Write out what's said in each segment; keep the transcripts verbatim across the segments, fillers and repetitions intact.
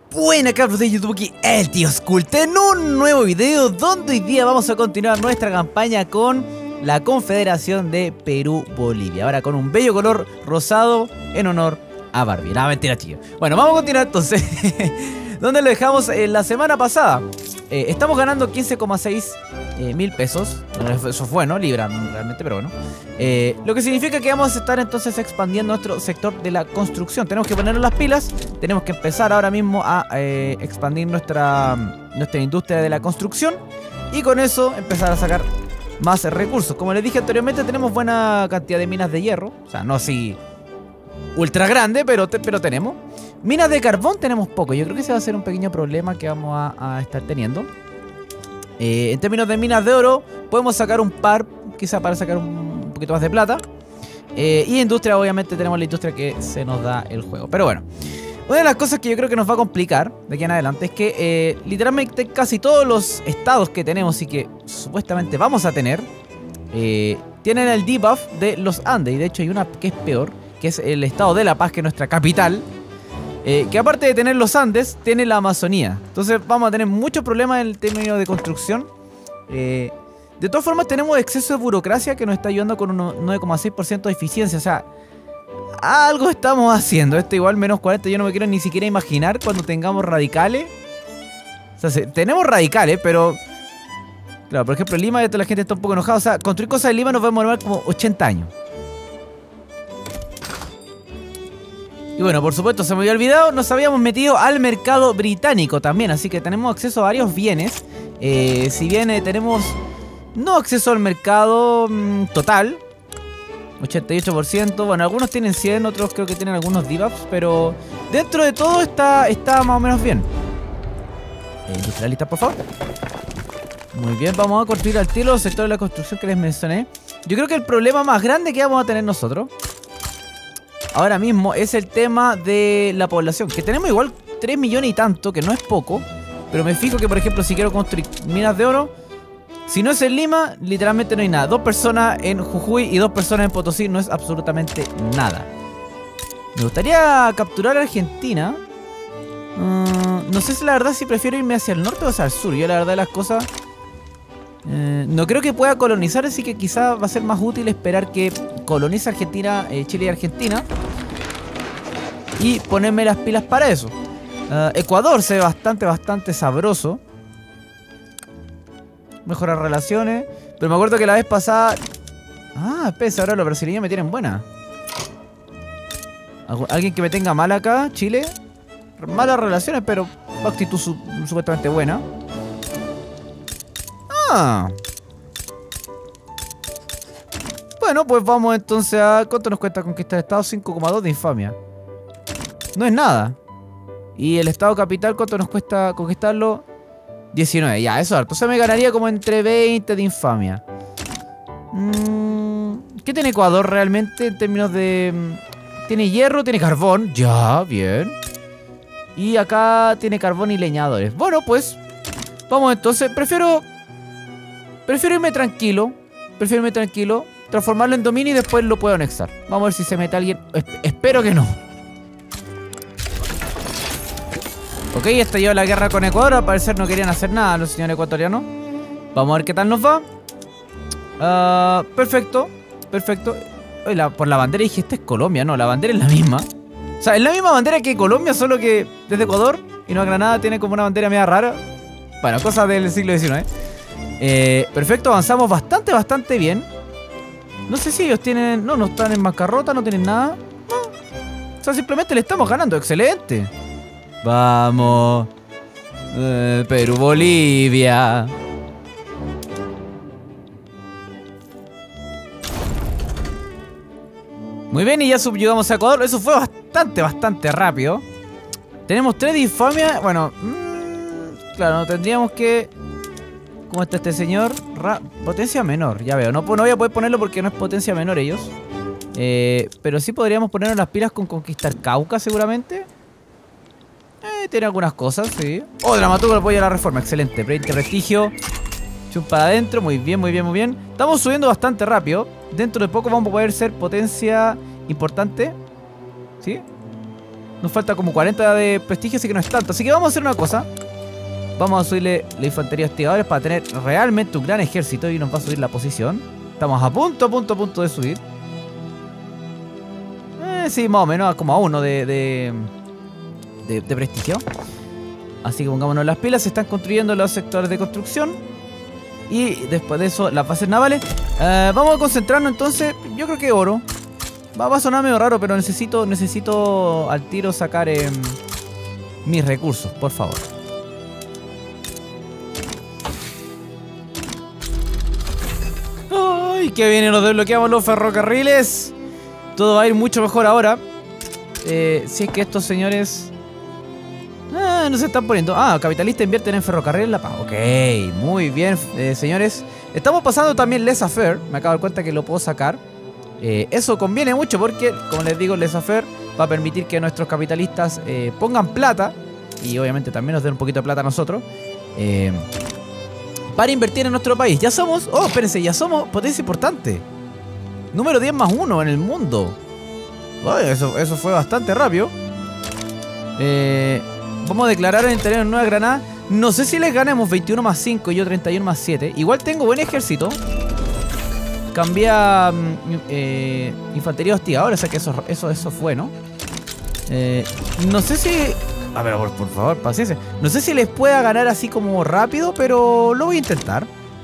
Buena cabros de YouTube, aquí el tío Skult en un nuevo video donde hoy día vamos a continuar nuestra campaña con la Confederación de Perú-Bolivia. Ahora con un bello color rosado en honor a Barbie. No, mentira, chicos. Bueno, vamos a continuar entonces. ¿Dónde lo dejamos eh, la semana pasada? Eh, estamos ganando quince coma seis eh, mil pesos. Eso es bueno, libra realmente, pero bueno. Eh, lo que significa que vamos a estar entonces expandiendo nuestro sector de la construcción. Tenemos que ponernos las pilas. Tenemos que empezar ahora mismo a eh, expandir nuestra, nuestra industria de la construcción. Y con eso empezar a sacar más recursos. Como les dije anteriormente, tenemos buena cantidad de minas de hierro. O sea, no así ultra grande, pero, te, pero tenemos. Minas de carbón tenemos poco. Yo creo que ese va a ser un pequeño problema que vamos a, a estar teniendo. Eh, en términos de minas de oro, podemos sacar un par, quizá para sacar un, un poquito más de plata. Eh, y industria, obviamente tenemos la industria que se nos da el juego. Pero bueno, una de las cosas que yo creo que nos va a complicar de aquí en adelante es que eh, literalmente casi todos los estados que tenemos y que supuestamente vamos a tener eh, tienen el debuff de los Andes. Y de hecho hay una que es peor, que es el estado de La Paz, que es nuestra capital. Eh, que aparte de tener los Andes, tiene la Amazonía. Entonces vamos a tener muchos problemas en el término de construcción. Eh, de todas formas tenemos exceso de burocracia que nos está ayudando con un nueve coma seis por ciento de eficiencia. O sea, algo estamos haciendo. Esto igual menos cuarenta, yo no me quiero ni siquiera imaginar cuando tengamos radicales. O sea, se, tenemos radicales, pero... Claro, por ejemplo en Lima la gente está un poco enojada. O sea, construir cosas en Lima nos va a demorar como ochenta años. Y bueno, por supuesto, se me había olvidado, nos habíamos metido al mercado británico también, así que tenemos acceso a varios bienes. Eh, si bien eh, tenemos no acceso al mercado mmm, total, ochenta y ocho por ciento, bueno, algunos tienen cien, otros creo que tienen algunos debuffs, pero dentro de todo está, está más o menos bien. Eh, industrialista, por favor. Muy bien, vamos a construir al tiro el sector de la construcción que les mencioné. Yo creo que el problema más grande que vamos a tener nosotros ahora mismo es el tema de la población, que tenemos igual tres millones y tanto, que no es poco. Pero me fijo que, por ejemplo, si quiero construir minas de oro, si no es en Lima, literalmente no hay nada. Dos personas en Jujuy y dos personas en Potosí no es absolutamente nada. Me gustaría capturar a Argentina. uh, No sé si la verdad si prefiero irme hacia el norte o hacia el sur. Yo la verdad de las cosas eh, no creo que pueda colonizar, así que quizá va a ser más útil esperar que colonice Argentina, eh, Chile y Argentina, y ponerme las pilas para eso. uh, Ecuador se ve bastante, bastante sabroso. Mejorar relaciones. Pero me acuerdo que la vez pasada... Ah, espera, ahora los brasileños me tienen buena. Alguien que me tenga mal acá, Chile. Malas relaciones, pero actitud su supuestamente buena. Ah. Bueno, pues vamos entonces a... ¿Cuánto nos cuesta conquistar el estado? cinco coma dos de infamia. No es nada. Y el estado capital, ¿cuánto nos cuesta conquistarlo? diecinueve, ya, eso es harto. O sea, me ganaría como entre veinte de infamia. mm, ¿Qué tiene Ecuador realmente en términos de... Tiene hierro, tiene carbón. Ya, bien. Y acá tiene carbón y leñadores. Bueno, pues vamos entonces. Prefiero... Prefiero irme tranquilo. Prefiero irme tranquilo. Transformarlo en dominio y después lo puedo anexar. Vamos a ver si se mete alguien. Esp- espero que no. Ok, estalló la guerra con Ecuador. Al parecer no querían hacer nada los señores ecuatorianos. Vamos a ver qué tal nos va. uh, Perfecto. Perfecto. Oye, la, por la bandera dije, esta es Colombia. No, la bandera es la misma. O sea, es la misma bandera que Colombia, solo que desde Ecuador y Nueva Granada tiene como una bandera media rara. Bueno, cosas del siglo diecinueve. eh, Perfecto, avanzamos bastante, bastante bien. No sé si ellos tienen... No, no están en bancarrota, no tienen nada. No. O sea, simplemente le estamos ganando. Excelente. Vamos. eh, Perú, Bolivia. Muy bien, y ya subyugamos a Ecuador. Eso fue bastante, bastante rápido. Tenemos tres de infamia. Bueno, mmm, claro, tendríamos que... ¿Cómo está este señor? Ra potencia menor, ya veo. No, no voy a poder ponerlo porque no es potencia menor ellos. Eh, pero sí podríamos ponernos las pilas con conquistar Cauca seguramente. Eh, tiene algunas cosas, sí. Oh, dramaturgo apoya a la reforma, excelente. veinte prestigio. Chum para adentro, muy bien, muy bien, muy bien. Estamos subiendo bastante rápido. Dentro de poco vamos a poder ser potencia importante. ¿Sí? Nos falta como cuarenta de prestigio, así que no es tanto. Así que vamos a hacer una cosa. Vamos a subirle la infantería hostigadores para tener realmente un gran ejército y nos va a subir la posición. Estamos a punto, a punto, a punto de subir. Eh, sí, más o menos, como a uno de, de, de, de prestigio. Así que pongámonos las pilas. Se están construyendo los sectores de construcción. Y después de eso, las bases navales. Eh, vamos a concentrarnos entonces. Yo creo que oro. Va, va a sonar medio raro, pero necesito, necesito al tiro sacar eh, mis recursos, por favor. ¡Ay, qué bien! Nos desbloqueamos los ferrocarriles. Todo va a ir mucho mejor ahora. Eh, si es que estos señores... Ah, no se están poniendo... Ah, capitalistas invierten en ferrocarril en La Paz. Ok, muy bien, eh, señores. Estamos pasando también laissez-faire. Me acabo de dar cuenta que lo puedo sacar. Eh, eso conviene mucho porque, como les digo, laissez-faire va a permitir que nuestros capitalistas eh, pongan plata. Y obviamente también nos den un poquito de plata a nosotros. Eh, para invertir en nuestro país. Ya somos... Oh, espérense, ya somos potencia importante. Número diez más uno en el mundo. Oh, eso, eso fue bastante rápido. Eh... Vamos a declarar el interés en Nueva Granada. No sé si les ganemos veintiuno más cinco y yo treinta y uno más siete. Igual tengo buen ejército. Cambia eh, infantería hostigadora. O sea que eso, eso, eso fue, ¿no? Eh, no sé si... A ver, por, por favor, paciencia. No sé si les pueda ganar así como rápido, pero lo voy a intentar.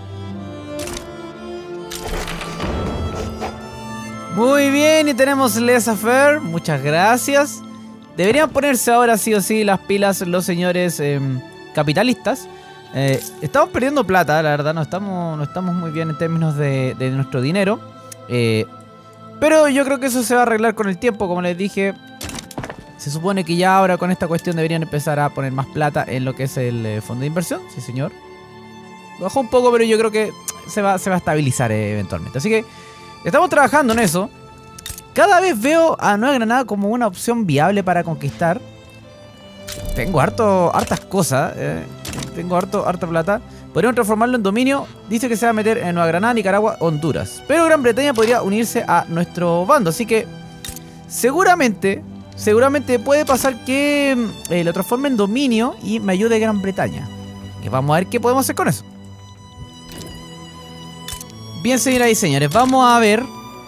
Muy bien, y tenemos laissez-faire. Muchas gracias. Deberían ponerse ahora sí o sí las pilas los señores eh, capitalistas. Eh, estamos perdiendo plata, la verdad. No estamos, no estamos muy bien en términos de, de nuestro dinero. Eh, pero yo creo que eso se va a arreglar con el tiempo. Como les dije, se supone que ya ahora con esta cuestión deberían empezar a poner más plata en lo que es el eh, fondo de inversión. Sí, señor. Bajó un poco, pero yo creo que se va, se va a estabilizar eh, eventualmente. Así que estamos trabajando en eso. Cada vez veo a Nueva Granada como una opción viable para conquistar. Tengo harto, hartas cosas. Eh. Tengo harto, harta plata. Podríamos transformarlo en dominio. Dice que se va a meter en Nueva Granada, Nicaragua, Honduras. Pero Gran Bretaña podría unirse a nuestro bando. Así que seguramente, seguramente puede pasar que eh, lo transforme en dominio y me ayude Gran Bretaña. Que vamos a ver qué podemos hacer con eso. Bien, señoras y señores, vamos a ver...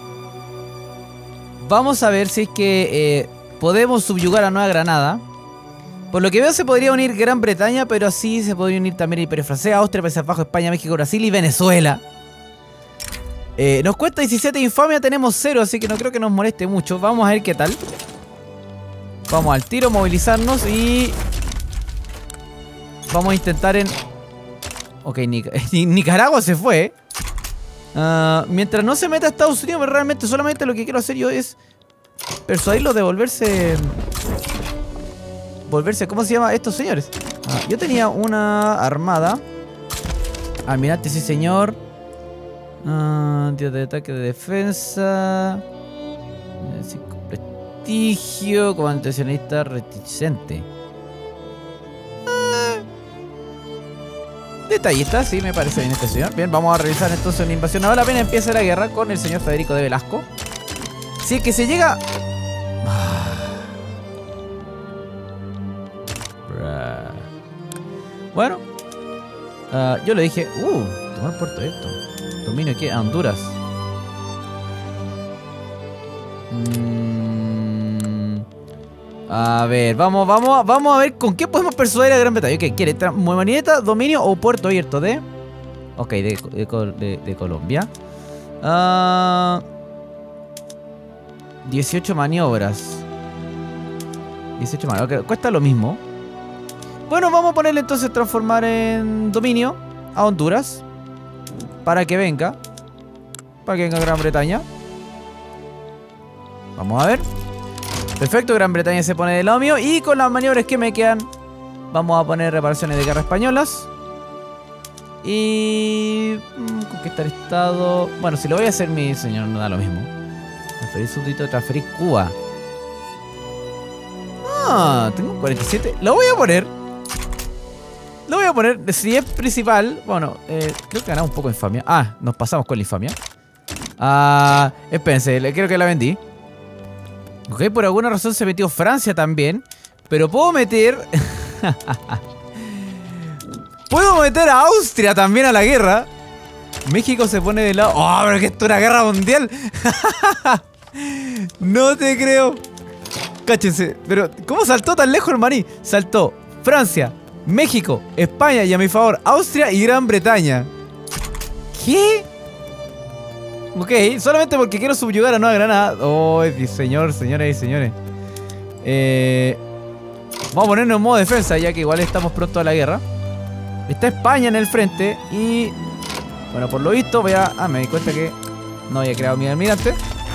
Vamos a ver si es que eh, podemos subyugar a Nueva Granada. Por lo que veo se podría unir Gran Bretaña, pero así se podría unir también el Imperio Francés, Austria, Países Bajos, España, México, Brasil y Venezuela. Eh, nos cuesta diecisiete infamia, tenemos cero, así que no creo que nos moleste mucho. Vamos a ver qué tal. Vamos al tiro, movilizarnos y... Vamos a intentar en... Ok, Nic Nicaragua se fue. Uh, mientras no se meta a Estados Unidos, pero realmente solamente lo que quiero hacer yo es persuadirlos de volverse... Volverse, ¿cómo se llama estos señores? Uh, yo tenía una armada. Almirante, sí señor. Uh, Dios de ataque, de defensa. Cinco prestigio. Comandacionista reticente. Detallista, sí, me parece bien este señor. Bien, vamos a realizar entonces una invasión. Ahora apenas empieza la guerra con el señor Federico de Velasco. Si es que se llega... Bueno, uh, yo le dije... Uh, tomar Puerto Esto. Dominio aquí a Honduras. Mm, a ver, vamos, vamos, vamos a ver con qué podemos persuadir a Gran Bretaña. ¿Qué quiere? ¿Moneda, dominio o puerto abierto de...? Ok, de, de, de, de Colombia. Uh, dieciocho maniobras. dieciocho maniobras. Okay, cuesta lo mismo. Bueno, vamos a ponerle entonces transformar en dominio a Honduras. Para que venga. Para que venga Gran Bretaña. Vamos a ver. Perfecto, Gran Bretaña se pone de lado mío. Y con las maniobras que me quedan, vamos a poner reparaciones de guerra españolas. Y... conquistar estado... Bueno, si lo voy a hacer mi señor, no da lo mismo. Transferir súbdito, transferir Cuba. Ah, tengo cuarenta y siete. Lo voy a poner. Lo voy a poner. Si es principal... Bueno, eh, creo que ganamos un poco de infamia. Ah, nos pasamos con la infamia. Ah, espérense, creo que la vendí. Ok, por alguna razón se metió Francia también. Pero puedo meter... puedo meter a Austria también a la guerra. México se pone de lado... ¡Oh, pero que esto es una guerra mundial! No te creo. Cáchense. Pero, ¿cómo saltó tan lejos el maní? Saltó Francia, México, España y a mi favor Austria y Gran Bretaña. ¿Qué? Ok, solamente porque quiero subyugar a Nueva Granada. Oh, señor, señoras y señores. Eh, vamos a ponernos en modo defensa, ya que igual estamos pronto a la guerra. Está España en el frente y... bueno, por lo visto voy a... ah, me di cuenta que no había creado mi almirante.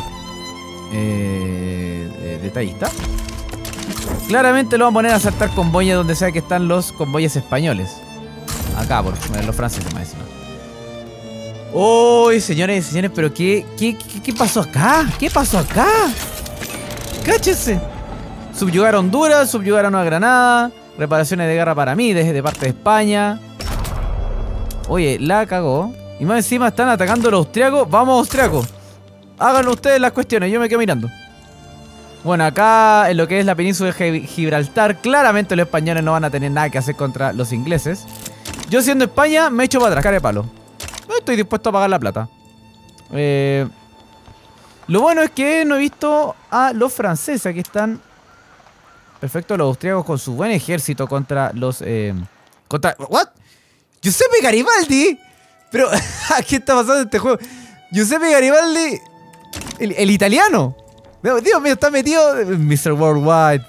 Eh, eh, detallista. Claramente lo vamos a poner a saltar convoyes donde sea que están los convoyes españoles. Acá, por los franceses más encima. Uy, señores y señores, pero ¿qué, qué, qué, qué pasó acá? ¿Qué pasó acá? Cáchense. Subyugar a Honduras, subyugar a Nueva Granada. Reparaciones de guerra para mí, desde de parte de España. Oye, la cagó. Y más encima están atacando a los austriacos. Vamos, austriacos. Háganlo ustedes las cuestiones, yo me quedo mirando. Bueno, acá en lo que es la península de Gibraltar, claramente los españoles no van a tener nada que hacer contra los ingleses. Yo siendo España, me echo para atrás, cara de palo. No estoy dispuesto a pagar la plata. Eh, lo bueno es que no he visto a los franceses. Aquí están. Perfecto, los austriacos con su buen ejército contra los... Eh, contra... ¿What? ¡Giuseppe Garibaldi! Pero, ¿qué está pasando en este juego? Giuseppe Garibaldi... El, el italiano. Dios mío, está metido... mister Worldwide.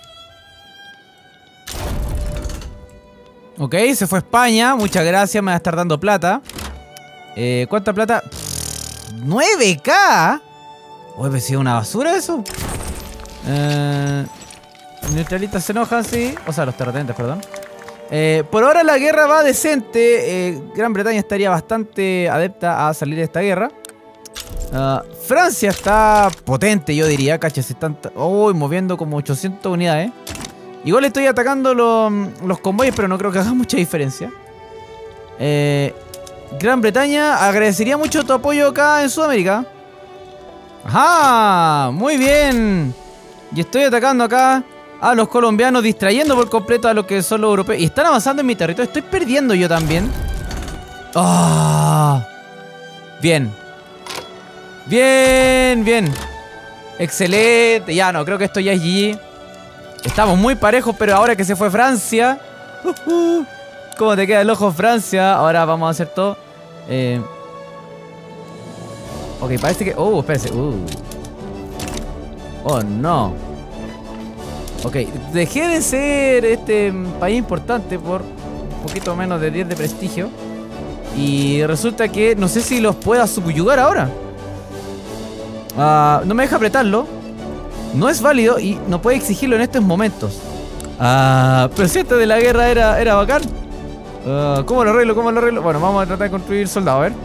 Ok, se fue a España. Muchas gracias, me va a estar dando plata. Eh, ¿Cuánta plata? ¡nueve K! Oye, ¿me sido una basura eso? Eh, neutralistas se enojan, sí. O sea, los terratenientes, perdón. Eh, por ahora la guerra va decente. eh, Gran Bretaña estaría bastante adepta a salir de esta guerra. uh, Francia está potente, yo diría. Cacha, se están... uy, moviendo como ochocientas unidades. Igual estoy atacando los, los convoyes, pero no creo que haga mucha diferencia. Eh... Gran Bretaña, agradecería mucho tu apoyo acá en Sudamérica. ¡Ajá! Muy bien. Y estoy atacando acá a los colombianos, distrayendo por completo a lo que son los europeos. Y están avanzando en mi territorio. Estoy perdiendo yo también. ¡Ah! Bien. Bien, bien. Excelente. Ya no, creo que esto ya es G G. Estamos muy parejos, pero ahora que se fue Francia... Uh, uh. ¿Cómo te queda el ojo, Francia? Ahora vamos a hacer todo. Eh... Ok, parece que... Oh, espérense. Uh. Oh, no. Ok, dejé de ser este país importante por un poquito menos de diez de prestigio. Y resulta que no sé si los pueda subyugar ahora. Uh, no me deja apretarlo. No es válido y no puede exigirlo en estos momentos. Ah, pero si este de la guerra era, era bacán. Uh, ¿Cómo lo arreglo? ¿Cómo lo arreglo? Bueno, vamos a tratar de construir soldados, a ver.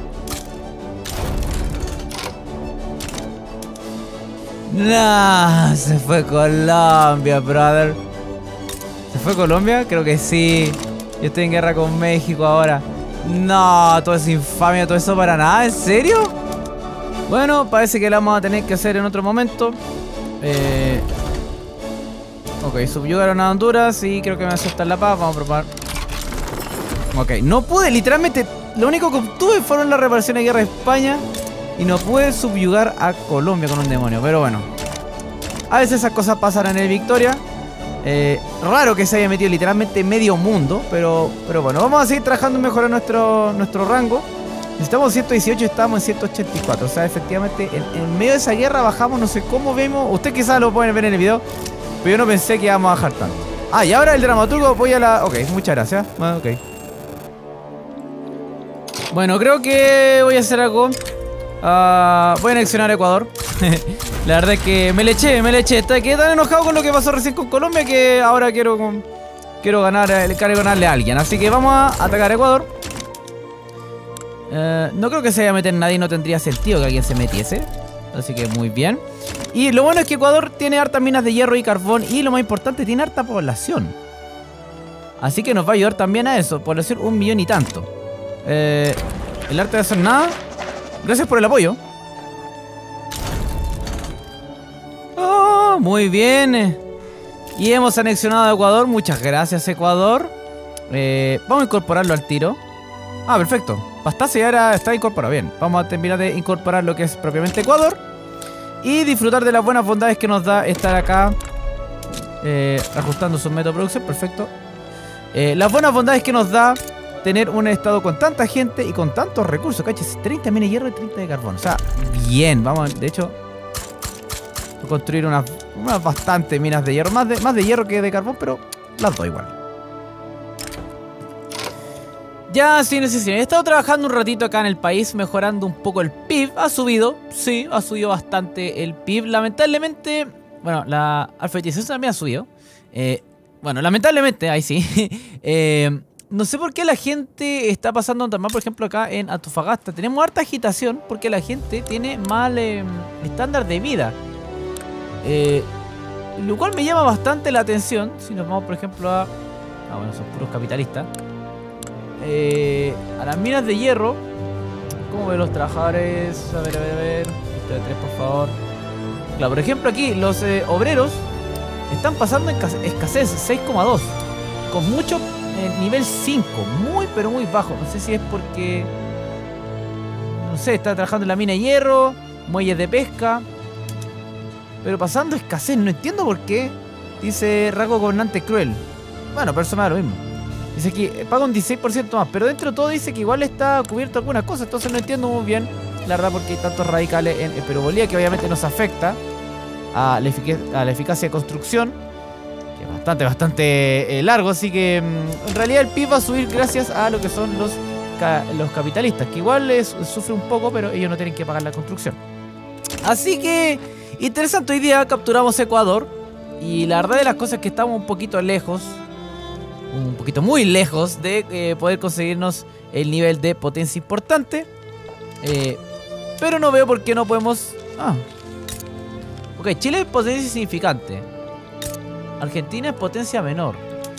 Nah, se fue Colombia, brother. ¿Se fue Colombia? Creo que sí. Yo estoy en guerra con México ahora. No, todo es infamia, todo eso para nada. ¿En serio? Bueno, parece que lo vamos a tener que hacer en otro momento. Eh... Ok, subyugaron a Honduras y creo que me aceptan la paz. Vamos a probar. Ok, no pude, literalmente, lo único que obtuve fueron las reparaciones de guerra de España. Y no pude subyugar a Colombia con un demonio, pero bueno. A veces esas cosas pasan en el Victoria. eh, Raro que se haya metido literalmente medio mundo. Pero, pero bueno, vamos a seguir trabajando en mejorar nuestro, nuestro rango. Necesitamos ciento dieciocho y estamos en ciento ochenta y cuatro. O sea, efectivamente, en, en medio de esa guerra bajamos, no sé cómo vemos. Usted quizás lo pueden ver en el video, pero yo no pensé que íbamos a bajar tanto. Ah, y ahora el dramaturgo voy a la... Ok, muchas gracias. Bueno, ok. Bueno, creo que voy a hacer algo. uh, Voy a anexionar a Ecuador. La verdad es que me le eché, me le eché. Quedé tan enojado con lo que pasó recién con Colombia que ahora quiero Quiero ganar, quiero ganarle a alguien. Así que vamos a atacar a Ecuador. uh, No creo que se vaya a meter nadie. No tendría sentido que alguien se metiese. Así que muy bien. Y lo bueno es que Ecuador tiene hartas minas de hierro y carbón. Y lo más importante, tiene harta población. Así que nos va a ayudar también a eso. Población un millón y tanto. Eh, el arte de hacer nada. Gracias por el apoyo. ¡Oh! Perfecto, muy bien. Y hemos anexionado a Ecuador. Muchas gracias, Ecuador. Eh, vamos a incorporarlo al tiro. Ah, perfecto. Pastacia ahora está incorporado. Bien, vamos a terminar de incorporar lo que es propiamente Ecuador. Y disfrutar de las buenas bondades que nos da estar acá eh, ajustando su método de producción. Perfecto. eh, Las buenas bondades que nos da tener un estado con tanta gente y con tantos recursos. Caches, treinta minas de hierro y treinta de carbón. O sea, bien, vamos, de hecho a construir unas, unas bastantes minas de hierro. Más de, más de hierro que de carbón, pero las doy igual. Ya, sí, necesidad. He estado trabajando un ratito acá en el país, mejorando un poco el P I B. Ha subido, sí, ha subido bastante el P I B. Lamentablemente, bueno, la alfabetización también ha subido. Eh, bueno, lamentablemente, ahí sí. eh, no sé por qué la gente está pasando tan mal, por ejemplo, acá en Antofagasta. Tenemos harta agitación porque la gente tiene mal eh, estándar de vida. Eh, lo cual me llama bastante la atención. Si nos vamos, por ejemplo, a... Ah, bueno, son puros capitalistas. Eh, a las minas de hierro. ¿Cómo ven los trabajadores? A ver, a ver, a ver. Esto de tres, por favor. Claro, por ejemplo, aquí los eh, obreros están pasando en escasez seis coma dos. Con mucho eh, nivel cinco. Muy, pero muy bajo. No sé si es porque... No sé, está trabajando en la mina de hierro, muelles de pesca, pero pasando escasez. No entiendo por qué. Dice rasgo gobernante cruel. Bueno, pero eso me da lo mismo. Dice que paga un dieciséis por ciento más, pero dentro de todo dice que igual está cubierto algunas cosas. Entonces no entiendo muy bien, la verdad, porque hay tantos radicales en, en Perú Bolivia, que obviamente nos afecta a la, a la eficacia de construcción, que es bastante, bastante eh, largo. Así que en realidad el P I B va a subir gracias a lo que son los, ca los capitalistas, que igual les sufre un poco, pero ellos no tienen que pagar la construcción. Así que interesante. Hoy día capturamos Ecuador, y la verdad de las cosas es que estamos un poquito lejos, un poquito muy lejos de eh, poder conseguirnos el nivel de potencia importante. Eh, pero no veo por qué no podemos... Ah. Ok, Chile es potencia significante. Argentina es potencia menor.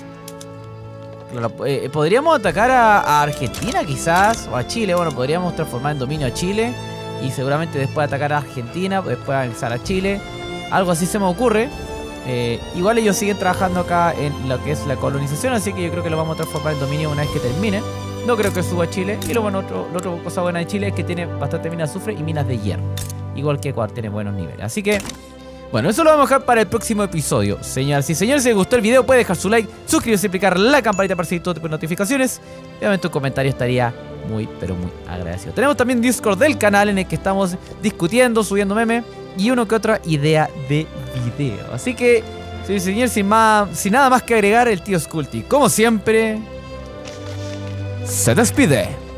Claro, eh, podríamos atacar a, a Argentina quizás, o a Chile. Bueno, podríamos transformar en dominio a Chile y seguramente después atacar a Argentina, después anexar a Chile. Algo así se me ocurre. Eh, igual ellos siguen trabajando acá en lo que es la colonización, así que yo creo que lo vamos a transformar en dominio una vez que termine. No creo que suba a Chile. Y lo bueno, otro, la otra cosa buena de Chile es que tiene bastante minas de azufre y minas de hierro, igual que Ecuador tiene buenos niveles. Así que, bueno, eso lo vamos a dejar para el próximo episodio. Señoras y señores, si les gustó el video puede dejar su like, suscribirse y aplicar la campanita para recibir todo tipo de notificaciones. Obviamente un comentario estaría muy, pero muy agradecido. Tenemos también Discord del canal en el que estamos discutiendo, subiendo memes y uno que otra idea de video. Así que, sí, señor, sin, más, sin nada más que agregar, el tío Skulty, como siempre, se despide.